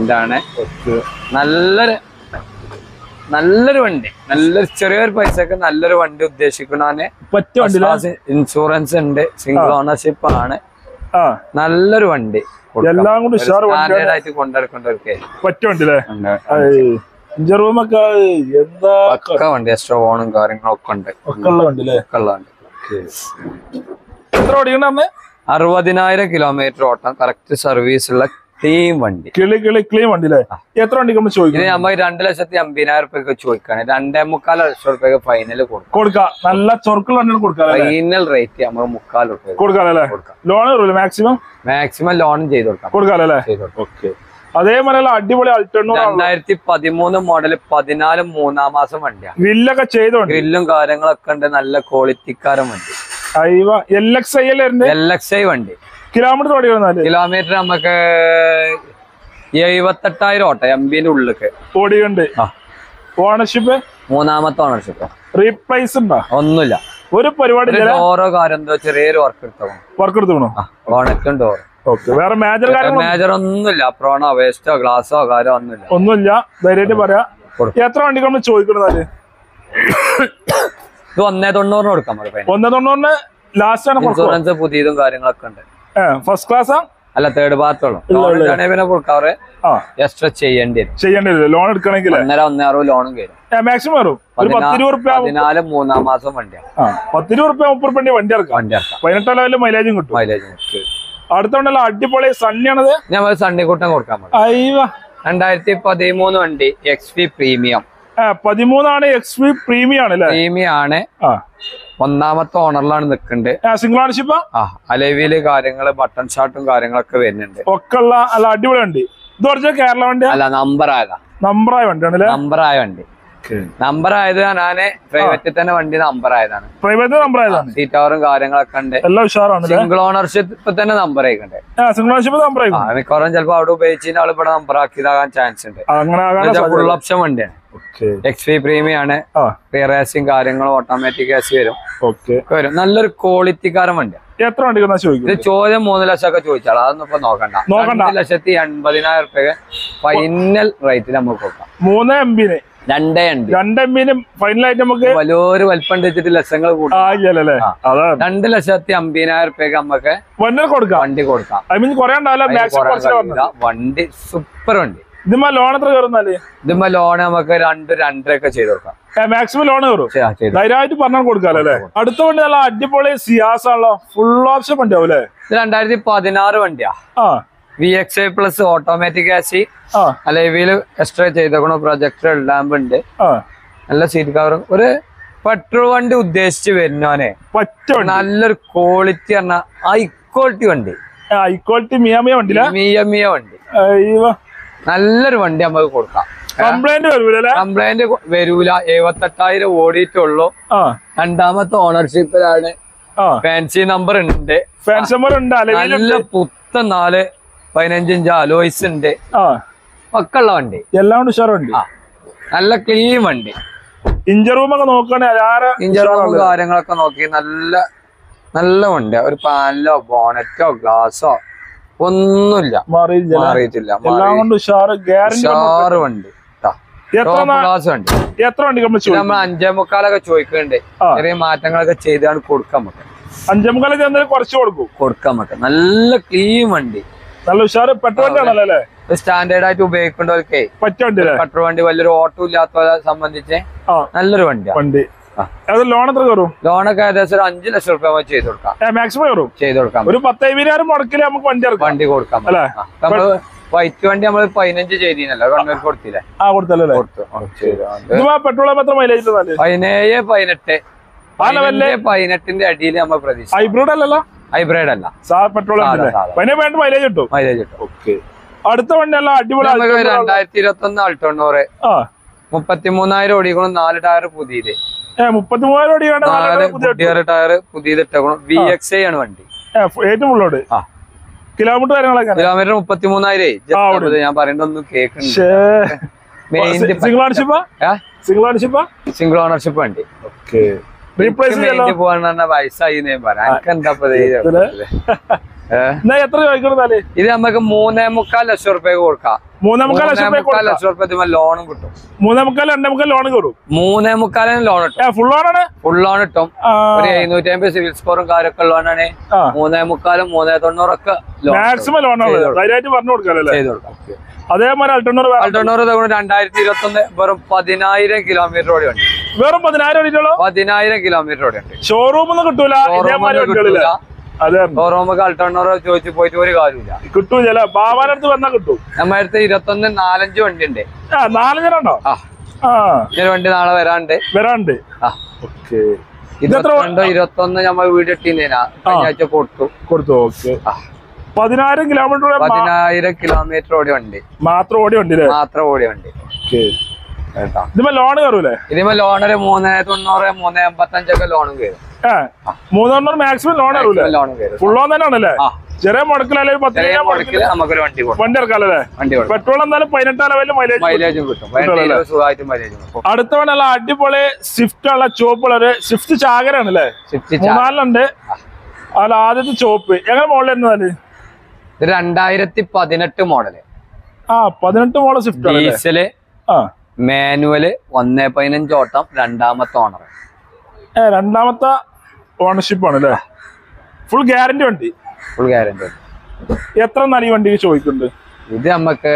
നല്ലൊരു നല്ലൊരു വണ്ടി. നല്ലൊരു ചെറിയൊരു പൈസക്ക് നല്ലൊരു വണ്ടി ഉദ്ദേശിക്കണേ പറ്റിയ വണ്ടി. ഇൻഷുറൻസ് ഉണ്ട്, സിംഗിൾ ഓണർഷിപ്പ് ആണ്. നല്ലൊരു വണ്ടി. എല്ലാം കൂടി സ്റ്റാൻഡേർഡായിട്ട് കൊണ്ടെടുക്കൊണ്ടൊക്കെ പറ്റിയ വണ്ടിയില്ലേ? എന്താ വണ്ടി എക്സ്ട്രാ ഓണും കാര്യങ്ങളൊക്കെ ഉണ്ട്. അറുപതിനായിരം കിലോമീറ്റർ ഓട്ടം, കറക്റ്റ് സർവീസ് ഉള്ള ക്ലീൻ വണ്ടി. കിളി കിളി ക്ലീൻ വണ്ടി. എത്ര വണ്ടി ചോദിക്കും? നമ്മൾ രണ്ടു ലക്ഷത്തി അമ്പതിനായിരം റുപ്യക്ക് ചോദിക്കാണ്. രണ്ടേ മുക്കാൽ ലക്ഷം റുപ്യക്ക് ഫൈനൽ കൊടുക്കാം. നല്ല ചൊറുക്കുള്ള ഫൈനൽ റേറ്റ് നമുക്ക് മുക്കാൽ റുപ്യ കൊടുക്കാം. ലോൺ മാക്സിമം മാക്സിമം ലോണും ചെയ്ത് കൊടുക്കാം. കൊടുക്കാം. അതേപോലെ അടിപൊളി അൾട്ടോ രണ്ടായിരത്തി പതിമൂന്ന് മോഡൽ പതിനാല് മൂന്നാം മാസം വണ്ടിയാണ്. ഗ്രില്ലൊക്കെ ചെയ്തോ? ഗ്രില്ലും കാര്യങ്ങളൊക്കെ ഉണ്ട്. നല്ല ക്വാളിറ്റിക്കാരൻ വണ്ടി. L X I L X I വണ്ടി. കിലോമീറ്റർ കിലോമീറ്റർ നമുക്ക് എഴുപത്തെട്ടായിരം ഓട്ടം എംബിന്റെ ഉള്ളിലേക്ക് ഓടിയുണ്ട്. ഓണർഷിപ്പ് മൂന്നാമത്തെ ഓണർഷിപ്പ്. റീപ്ലേസ് ഉണ്ടോ? ഒന്നുമില്ല. ഒരു പരിപാടി ഓരോ കാര്യം എന്തോ ചെറിയൊരു വർക്ക് എടുത്തോ വർക്ക് എടുത്തോണോ? ഓണക്കും ഡോർ. വേറെ മേജർ മേജർ ഒന്നുമില്ല. പ്രോണോ വേസ്റ്റോ ഗ്ലാസോ കാരോ ഒന്നുമില്ല. ഒന്നുമില്ല. ധൈര്യമായിട്ട് പറയാ. എത്ര വണ്ടിക്ക് നമ്മൾ ചോദിക്കണത്? ഇത് ഒന്നേ തൊണ്ണൂറിന് കൊടുക്കാം. ഒന്നേ തൊണ്ണൂറിന് ലാസ്റ്റ് ആണ്. ഇൻഷുറൻസ് പുതിയതും കാര്യങ്ങളൊക്കെ ഉണ്ട്. ഫസ്റ്റ് ക്ലാസ് അല്ല, തേർഡ് പാർട്ടുള്ളൂ. പിന്നെ കൊടുക്കാറ് എക്സ്ട്രാ ചെയ്യേണ്ടി ചെയ്യേണ്ടി ലോൺ എടുക്കണമെങ്കിൽ ഒന്നര ഒന്നേ അറുപത് ലോണും കയറും. മാക്സിമം വരും. പതിനാല് മൂന്നാം മാസം വണ്ടിയാണ്. പത്ത് ഇരുപത് റുപ്യ മുപ്പത് റുപ്യ വണ്ടി ഇറക്കാം. വണ്ടി ഇറക്കാം. പതിനെട്ടാം ലെവലിൽ മൈലേജും കിട്ടും. മൈലേജും അടുത്തുണ്ടല്ലോ അടിപൊളി സണ്ണിയാണത്. ഞാൻ സണ്ണിക്കൂട്ടം കൊടുക്കാൻ രണ്ടായിരത്തി പതിമൂന്ന് വണ്ടി എക്സ് പി പ്രീമിയം. പതിമൂന്നാണ് എക്സ് പി പ്രീമിയം ആണ്. പ്രീമിയം ആണ്. ഒന്നാമത്തെ ഓണറിലാണ് നിൽക്കുന്നുണ്ട്. Single ownership. ആ അലവില് കാര്യങ്ങള് ബട്ടൺ ഷാട്ടും കാര്യങ്ങളൊക്കെ വരുന്നുണ്ട്. ഒക്കെ ഉള്ള അല്ല അടിപൊളി വണ്ടി. ഇത് പറഞ്ഞാൽ കേരള വണ്ടി അല്ല, നമ്പർ ആയതാ. നമ്പറായ വണ്ടിയാണ്. നമ്പർ ആയ വണ്ടി. നമ്പർ ആയത് ഞാന് പ്രൈവറ്റിൽ തന്നെ വണ്ടി നമ്പർ ആയതാണ്. പ്രൈവറ്റ് നമ്പർ ആയതാണ്. സീറ്റ് കവറും കാര്യങ്ങളൊക്കെ ഉണ്ട്. എല്ലാം ഉഷാറാണ്. സിംഗിൾ ഓണർഷിപ്പ് തന്നെ നമ്പർ ആയിക്കണ്ടേ? സിംഗിൾ ഓണർഷിപ്പ് നമ്പർ ആയി. മിക്കവാറും ചിലപ്പോ അവിടെ ഉപയോഗിച്ചിട്ട് ആൾ ഇവിടെ നമ്പർ ആക്കിയതാകാൻ ചാൻസ് ഉണ്ട്. ഫുൾ ഓപ്ഷൻ വണ്ടിയാണ്. എക്സ് പി പ്രീമിയം ആണ്. റേസിംഗ് കാര്യങ്ങളും ഓട്ടോമാറ്റിക് എസി വരും. വരും. നല്ലൊരു ക്വാളിറ്റിക്കാരൻ വണ്ടിയാണ്. എത്ര വണ്ടി ഇത് ചോദ്യം മൂന്ന് ലക്ഷം ഒക്കെ ചോദിച്ചാൽ അതൊന്നും ഇപ്പൊ നോക്കണ്ട. രണ്ട് ലക്ഷത്തി എൺപതിനായിരം റുപ്യ ഫൈനൽ റേറ്റിൽ നമുക്ക് കൊടുക്കാം. മൂന്ന് എം ബിന് രണ്ടേ എൺപത്. രണ്ട് എംബിനും ഫൈനലായിട്ട് നമുക്ക് വലിയൊരു വലിപ്പം വെച്ചിട്ട് ലക്ഷങ്ങൾ കൂട്ടാം. രണ്ട് ലക്ഷത്തി അമ്പതിനായിരം റുപ്യക്ക് നമുക്ക് വണ്ടി കൊടുക്കാം. വണ്ടി കൊടുക്കാം. വണ്ടി സൂപ്പർ വണ്ടി. ഇതിമ്മ ലോൺ എത്ര കയറുന്നാല്? ഇതിമ്മ ലോൺ നമുക്ക് രണ്ട് രണ്ടര ഒക്കെ ചെയ്ത് കൊടുക്കാം. മാക്സിമം ലോൺ കയറും. ധൈര്യമായിട്ട് പറഞ്ഞാൽ കൊടുക്കാമല്ലോ അല്ലെ? അടുത്ത വണ്ടി നല്ല അടിപൊളി സിയാസ് ആണല്ലോ. ഫുൾ ഓപ്ഷൻ വണ്ടി ആവും അല്ലെ? ഇത് രണ്ടായിരത്തി പതിനാറ് വണ്ടിയാ. V X I plus automatic AC. അലവില് എക്സ്ട്രാ ചെയ്തേക്കണ പ്രൊജക്ടർ ലാമ്പ് ഉണ്ട്. നല്ല സീറ്റ് കവറും. ഒരു പെട്രോൾ വണ്ടി ഉദ്ദേശിച്ച് വരുന്നോനെ നല്ലൊരു ക്വാളിറ്റി പറഞ്ഞ ഹൈ ക്വാളിറ്റി വണ്ടി. ഹൈ ക്വാളിറ്റി മിയ വണ്ടി മിയ മിയ വണ്ടി. നല്ലൊരു വണ്ടി നമുക്ക് കൊടുക്കാം. കംപ്ലൈന്റ് കംപ്ലൈന്റ് വരൂല. എഴുപത്തെട്ടായിരം ഓടിയിട്ടുള്ളൂ. രണ്ടാമത്തെ ഓണർഷിപ്പിലാണ്. ഫാൻസി നമ്പർ ഉണ്ട്. ഫാൻസി നമ്പർ ഉണ്ട്. നല്ല പുത്തൻ നാല് പതിനഞ്ചിഞ്ച് അലോയ്സ് ഉണ്ട്. ഒക്കെ ഉള്ള വണ്ടി. എല്ലാം ഉഷാറുണ്ട്. നല്ല ക്ലീൻ വണ്ടി. ഇഞ്ചർ റൂം ഒക്കെ നോക്കണേ. ഇഞ്ചർ റൂം കാര്യങ്ങളൊക്കെ നോക്കി നല്ല നല്ല വണ്ടിയാ. ഒരു പാനലോ ബോണറ്റോ ഗ്ലാസോ ഒന്നുമില്ല, മാറിയിട്ടില്ല. ഉഷാറ് വണ്ടി. നമ്മൾ അഞ്ചേ മുക്കാലൊക്കെ ചോദിക്കണ്ടേ, ചെറിയ മാറ്റങ്ങളൊക്കെ ചെയ്താണ് കൊടുക്കാൻ പറ്റും. അഞ്ചേ മുക്കാലൊക്കെ കുറച്ച് കൊടുക്കും കൊടുക്കാൻ പറ്റും. നല്ല ക്ലീൻ വണ്ടി, നല്ല ഉഷാറ് പെട്രോൾ ആണല്ലേ, സ്റ്റാൻഡേർഡ് ആയിട്ട് ഉപയോഗിക്കേണ്ടവർക്കേ പറ്റും. പെട്രോൾ വണ്ടി വലിയൊരു ഓട്ടോ ഇല്ലാത്തവരെ സംബന്ധിച്ച് നല്ലൊരു വണ്ടിയാണ്. വണ്ടി ലോൺ എത്ര കയറും? ലോണൊക്കെ ഏകദേശം ഒരു അഞ്ചു ലക്ഷം റുപ്യ ചെയ്ത് കൊടുക്കാം, മാക്സിമം കയറും ചെയ്ത് കൊടുക്കാം. ഒരു പത്തയ്യായിരം മുടക്കില് നമുക്ക് വണ്ടി വണ്ടി കൊടുക്കാം. നമ്മള് വൈറ്റ് വണ്ടി നമ്മള് പതിനഞ്ച് ചെയ്തിനല്ലോ, കണ്ണൂർ കൊടുത്തില്ലേ? ആ കൊടുത്തല്ലേ. പെട്രോൾ എത്ര മൈലേജ്? പതിനേഴ് പതിനെട്ട് പതിനെട്ടിന്റെ അടിയിൽ നമ്മൾ പ്രതീക്ഷ. ഹൈബ്രിഡ് അല്ലല്ലോ? ഹൈബ്രിഡ് അല്ല, പെട്രോൾ മൈലേജ് കിട്ടും. മൈലേജ് കിട്ടും. അടുത്ത വണ്ടി അല്ല അടിപൊളി. രണ്ടായിരത്തി ഇരുപത്തി ഒന്ന് അൾട്ടോണ്ണൂറ് മുപ്പത്തി മൂന്നായിരം ഓടിക്കണം, നാല് ടയർ പുതിയത്. മുപ്പത്തി മൂവായിരം ഓടിക്കണം, ടയർ പുതിയത് ഇട്ടേക്കണം. വി എക്സ് ഐ ആണ് വണ്ടി. ഏറ്റവും ഉള്ളോട് കിലോമീറ്റർ കാര്യങ്ങളൊക്കെ കിലോമീറ്റർ മുപ്പത്തി മൂന്നായിരം. ഞാൻ പറയണ്ടൊന്നും കേൾക്കുന്നുണ്ട്. സിംഗിൾ ഓണർഷിപ്പ് സിംഗിൾ ഓണർഷിപ്പ് വണ്ടി. പോകാൻ വയസ്സായി എന്താ എത്ര ചോദിക്കണേ? ഇത് നമുക്ക് മൂന്നേ മുക്കാൽ ലക്ഷം റുപ്യ കൊടുക്കാം. മൂന്നേ മുക്കാൽ ലക്ഷം റുപ്യ ലോണും കിട്ടും. മൂന്നേ മുക്കാൽ രണ്ടേ മുക്കാൽ ലോൺ കയറും. മൂന്നേ മുക്കാലിന് ലോൺ കിട്ടും. ഫുൾ ലോണാണ്. ഫുൾ ലോൺ കിട്ടും. ഒരു എഴുന്നൂറ്റി അമ്പത് സിവിൽ സ്കോറും കാര്യമൊക്കെ ലോണാണ്. മൂന്നേ മുക്കാലും മൂന്നേ തൊണ്ണൂറൊക്കെ മാക്സിമം ലോൺ പറഞ്ഞു കൊടുക്കാം. ചെയ്ത് കൊടുക്കാം. അതേപോലെ അൾട്ടോണ്ണൂറ് അൾട്ടോണ്ണൂറ് രണ്ടായിരത്തി ഇരുപത്തി ഒന്ന് വെറും പതിനായിരം കിലോമീറ്റർ ഓടി ഉണ്ട്. വെറും പതിനായിരം പതിനായിരം കിലോമീറ്റർ ഓടി ഉണ്ട്. ഷോറൂമൊന്നും കിട്ടൂല. ഷോറൂമൊക്കെ അൾട്ടോണ്ണൂറ് ചോദിച്ചു പോയിട്ട് ഒരു കാര്യമില്ല, കിട്ടൂല. ബാബാനടുത്ത് വന്നാൽ കിട്ടും. നമ്മുടെ അടുത്ത് ഇരുപത്തി ഒന്ന് നാലഞ്ച് വണ്ടി ഉണ്ട്. നാലഞ്ചെണ്ണോ? ഒരു വണ്ടി നാളെ വരാണ്ട് വരാണ്ട് ഇരുപത്തിരണ്ടോ ഇരുപത്തി ഒന്ന് നമ്മൾ വീട് ഇട്ടിരുന്നേനാ, കഴിഞ്ഞ ആഴ്ച കൊടുത്തു കൊടുത്തു ഓക്കെ. പതിനായിരം കിലോമീറ്റർ പതിനായിരം കിലോമീറ്റർ ഓടി വണ്ടി മാത്രം ഓടി വണ്ടി മാത്രം ഓടി വണ്ടി ഇതിമേ ലോൺ കയറൂലേ? ഇതിമേ ലോണൊരു മൂന്നേ തൊണ്ണൂറ് മൂന്നേ എൺപത്തി അഞ്ചൊക്കെ ലോണും കയറും. മൂന്ന് തൊണ്ണൂറ് മാക്സിമം ലോൺ കയറൂലേ? ലോൺ കയറും. ഫുൾ ലോൺ തന്നെ ആണല്ലേ? ചെറിയ മുടക്കിലല്ലേ നമുക്കൊരു വണ്ടി വണ്ടി ഇറക്കാല്ലേ? പെട്രോൾ എന്തായാലും പതിനെട്ടാം ലെവലിൽ മൈലേജ് മൈലേജും കിട്ടും. മൈലേജും അടുത്ത വേണമല്ല അടിപൊളി സ്വിഫ്റ്റ് ഉള്ള ചോപ്പുള്ള സ്വിഫ്റ്റ് ചാകരാണ് അല്ലേ? മൂന്നാലുണ്ട്. അല്ല ആദ്യത്തെ ചോപ്പ് എങ്ങനെ മോഡൽ വരുന്നതല്ലേ? രണ്ടായിരത്തി പതിനെട്ട് മോഡല്. ആ പതിനെട്ട് മോഡൽ സ്വിഫ്റ്റ് ഡീസല് മാനുവല് ഒന്നേ പതിനഞ്ച് ഓട്ടം, രണ്ടാമത്തെ ഓണർ. ഏ രണ്ടാമത്തെ ഓണർഷിപ്പ് ആണ് അല്ലേ? ഫുൾ ഗ്യാരണ്ടി വണ്ടി. Full guarantee. എത്ര നാല് ഈ വണ്ടിക്ക് ചോദിക്കുന്നുണ്ട്? ഇത് നമുക്ക്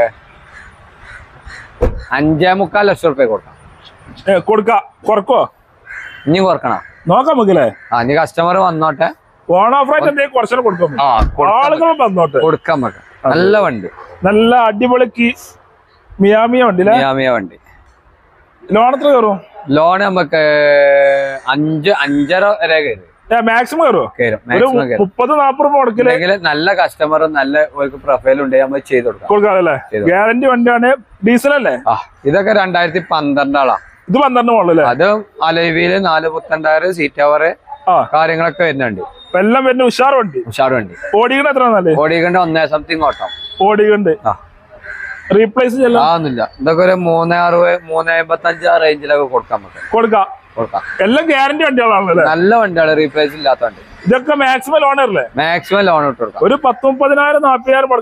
അഞ്ചേ മുക്കാൽ ലക്ഷം റുപ്യ കൊടുക്കാം. കൊടുക്ക കുറക്കോ? ഇനി കുറക്കണം, നോക്കാം നമുക്കല്ലേ? ആ ഇനി കസ്റ്റമർ വന്നോട്ടെ. ഓൺ ഓഫ് റേറ്റ് എന്തെങ്കിലും കുറച്ചു കൊടുക്കും. ആളുകൾ വന്നോട്ടെ, കൊടുക്കാൻ പറ്റും. നല്ല വണ്ടി, നല്ല അടിപൊളിക്ക് മിയാമിയ വണ്ടി. മിയാമിയ വണ്ടി. ലോൺ എത്ര കയറും? ലോൺ നമുക്ക് അഞ്ച് അഞ്ചര വരെ കയറും. മാക്സിമം കയറും. മുപ്പത് നാപ്പത് മുടക്കില് നല്ല കസ്റ്റമറും നല്ല പ്രൊഫൈലും ഉണ്ട്, നമ്മൾ ചെയ്ത് കൊടുക്കാം. ഗ്യാരണ്ടി വണ്ടിയാണ്. ഡീസൽ അല്ലേ? ആ ഇതൊക്കെ രണ്ടായിരത്തി പന്ത്രണ്ടാളാ. ഇത് പന്ത്രണ്ട് മോഡലല്ലേ? അത് അലവിയില് നാല് പുത്തണ്ടാറ് സീറ്റ് കവറ് കാര്യങ്ങളൊക്കെ വരുന്നുണ്ട്. എല്ലാം വരുന്ന ഉഷാർ വണ്ടി. ഉഷാർ വണ്ടി. ഓടിക്കണ്ട എത്ര? ഓടിക്കണ്ട ഒന്നേ സംതിങ് ഓട്ടം ഓടിക്കണ്ട്. റീപ്ലേസ് ആവുന്നില്ല. ഇതൊക്കെ ഒരു മൂന്നേ അറുപത് മൂന്നേ അമ്പത്തി അഞ്ച് ആ റേഞ്ചിലൊക്കെ കൊടുക്കാൻ പറ്റും. കൊടുക്കാം കൊടുക്കാം. എല്ലാം ഗ്യാരണ്ടി വണ്ടികളാണല്ലേ? നല്ല വണ്ടിയാണ്, റീപ്ലേസ് ഇല്ലാത്ത വണ്ടി. ഇതൊക്കെ മാക്സിമം ലോൺ അല്ലേ? മാക്സിമം ലോൺ ഇട്ട് കൊടുക്കാം. ഒരു പത്ത് മുപ്പതിനായിരം നാപ്പതിനായിരം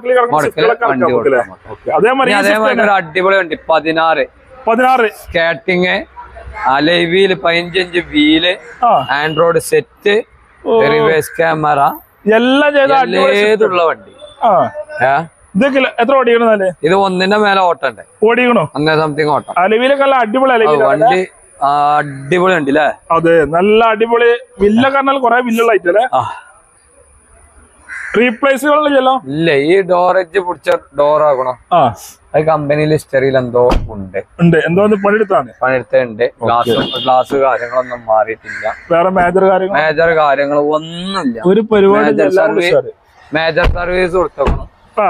അതേമാതിരി ഒരു അടിപൊളി വണ്ടി പതിനാറ് പതിനാറ് സ്കാറ്റിങ് അലൈവീല് പതിനഞ്ച് wheel Android set reverse camera എല്ലാം ഏതുള്ള വണ്ടി. എത്ര ഓടിക്കണേ? ഇത് ഒന്നിന്റെ മേലെ ഓട്ടണ്ടേ? ഓടിക്കണോ? ഒന്നേ സംതിങ് ഓട്ടം. അലവിയിലൊക്കെ അടിപൊളി വണ്ടി അടിപൊളി വണ്ടി അല്ലേ? അതെ നല്ല അടിപൊളി. വില്ല പറഞ്ഞാൽ കൊറേ വില്ലുള്ളായിട്ടല്ലേ? റീപ്ലേസുകളില്ലല്ലോ? ഇല്ല. ഈ ഡോറേജ് പിടിച്ച ഡോർ ആകണം. അത് കമ്പനിയിൽ ഹിസ്റ്ററിയിൽ എന്തോ ഉണ്ട് ഉണ്ട് എന്തോ പണിയെടുത്താണ് പണിയെടുത്തുണ്ട്. ഗ്ലാസ് ഗ്ലാസ് കാര്യങ്ങളൊന്നും മാറിയിട്ടില്ല. വേറെ മേജർ കാര്യങ്ങൾ മേജർ കാര്യങ്ങൾ ഒന്നുമില്ല. ഒരു പരിപാടി മേജർ സർവീസ് കൊടുത്തോക്കണം.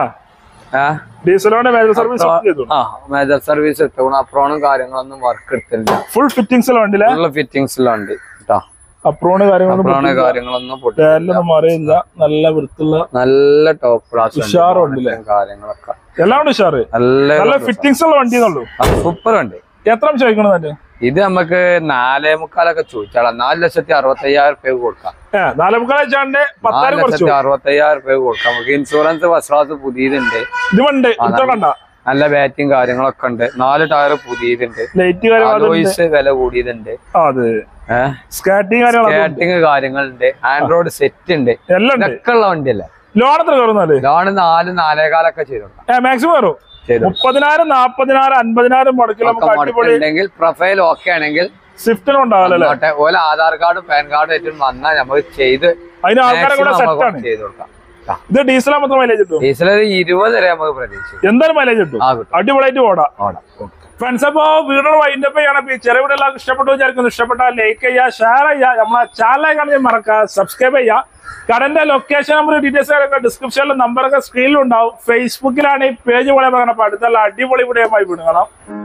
മേജർ സർവീസ് മേജർ സർവീസ് എടുത്തോക്കണം. അപ്രോണും കാര്യങ്ങളൊന്നും വർക്ക് എടുത്തില്ല. ഫുൾ ഫിറ്റിംഗ്സിലുണ്ട്. ഫുൾ ഫിറ്റിംഗ്സിലുണ്ട് കേട്ടോ. അപ്രോണ് കാര്യങ്ങളൊന്നും അറിയില്ല. നല്ല വൃത്തിയുള്ള നല്ല ടോപ്പ് ക്ലാസ് ഉഷാറുണ്ടല്ലേ? കാര്യങ്ങളൊക്കെ എല്ലാം ഉഷാറ്. നല്ല ഫിറ്റിംഗ്സ് ഉള്ള വണ്ടി. സൂപ്പർ വണ്ടി. എത്ര ചോദിക്കണത്? ഇത് നമുക്ക് നാലേ മുക്കാലൊക്കെ ചോദിച്ചാളാം നാല് ലക്ഷത്തി അറുപത്തി അയ്യായിരം റുപ്യ കൊടുക്കാം നാലേ മുക്കാൽ വെച്ചാണ്ട് നാല് ലക്ഷത്തി അറുപത്തി അയ്യായിരം റുപ്യ കൊടുക്കാം നമുക്ക് ഇൻഷുറൻസ് ഫസ്റ്റ് ക്ലാസ് പുതിയതുണ്ട് ഇതുണ്ട് നല്ല ബാറ്റിങ് കാര്യങ്ങളൊക്കെ ഉണ്ട് നാല് ടയർ പുതിയതുണ്ട് വോയിസ് വില കൂടിയതുണ്ട് സ്കാറ്റിങ് കാര്യങ്ങളുണ്ട് ആൻഡ്രോയിഡ് സെറ്റ് ഉണ്ട് ഇതൊക്കെ ഉള്ള വണ്ടിയല്ലേ ലോണ് നാല് നാലേകാലൊക്കെ ചെയ്ത് കൊടുക്കാം മാക്സിമം മുപ്പതിനായിരം നാപ്പതിനായിരം അൻപതിനായിരം മുടക്കിൽ പ്രൊഫൈൽ ഓക്കെ ആണെങ്കിൽ സ്വിഫ്റ്റിനും ഉണ്ടാവില്ല ഓലെ ആധാർ കാർഡും പാൻ കാർഡും ഏറ്റവും വന്നാൽ നമുക്ക് ചെയ്ത് ചെയ്ത് കൊടുക്കാം ഇത് ഡീസൽ മൈലേജ് കിട്ടും ഡീസൽ ഇരുപത് വരെ നമുക്ക് പ്രതീക്ഷിക്കും എന്തായാലും മൈലേജ് കിട്ടും അടിപൊളിയായിട്ട് ഓടാം ഫ്രണ്ട്സ് അപ്പോ വീഡിയോ വൈൻഡപ്പ് ചെയ്യണം ചെറിയ വീഡിയോ എല്ലാവർക്കും ഇഷ്ടപ്പെട്ടു വിചാരിക്കുന്നു ഇഷ്ടപ്പെട്ടാൽ ലൈക്ക് ചെയ്യുക ഷെയർ ചെയ്യുക നമ്മളെ ചാനൽ കാണുന്നത് മറക്കുക സബ്സ്ക്രൈബ് ചെയ്യുക കടന്റെ ലൊക്കേഷൻ നമ്പർ ഡീറ്റെയിൽസ് ഒക്കെ ഡിസ്ക്രിപ്ഷനിലും നമ്പറൊക്കെ സ്ക്രീനിലും ഉണ്ടാവും ഫേസ്ബുക്കിലാണ് ഈ പേജ് പോലെ പറയണം അപ്പൊ അടുത്തുള്ള അടിപൊളി വീഡിയോ ആയി വിടുകണം.